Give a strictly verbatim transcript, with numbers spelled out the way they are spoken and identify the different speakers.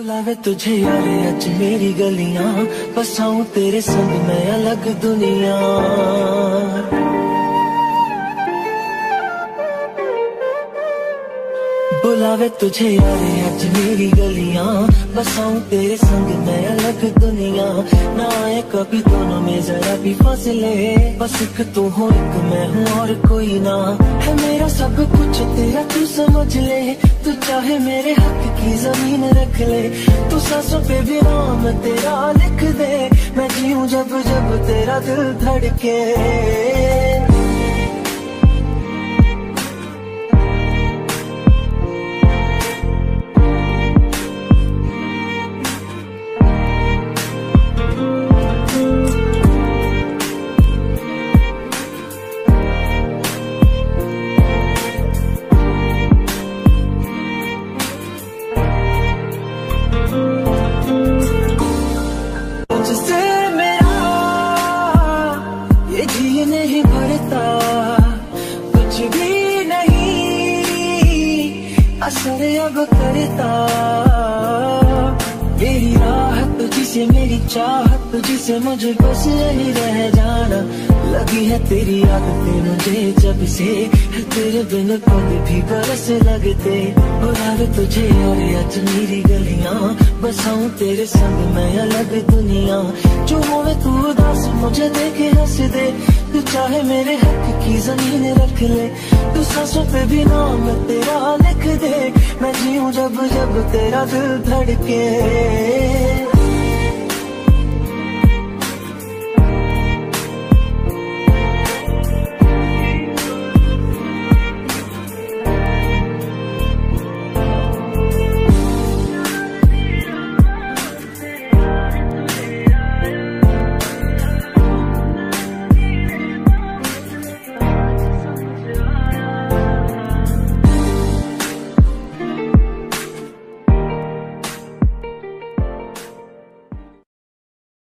Speaker 1: बुलावे तुझे यार अज मेरी गलियां, बसाऊं तेरे संग मैं अलग दुनिया। बुलावे तुझे यार अज मेरी गलियां, बसाऊं तेरे संग मैं अलग दुनिया। ना आए कभी दोनों में जरा भी फासले, बस एक तू हो एक मैं हूँ और कोई ना। है मेरा सब कुछ तेरा तू समझ ले, तू चाहे मेरे हक की जमीन रख ले। तू सांसों पे भी नाम तेरा लिख दे, मैं जीऊं जब जब तेरा दिल धड़के। नहीं भरता कुछ भी नहीं असर अब करता। मेरी राहत तुझसे मेरी चाहत तुझसे मुझे बस यही रह जाना। लगी है तेरी आदतें मुझे जब से, तेरे बिन पल भी बरस लगते। बुलावे तुझे और आज मेरी गलियां, बसाऊं तेरे संग मैं अलग दुनिया। जो होवे तू उदास मुझे देखे हंस दे, तू चाहे मेरे हक की जमीन रख ले। तू सांसों पे भी नाम तेरा लिख दे, मैं जीऊं जब जब तेरा दिल धड़के।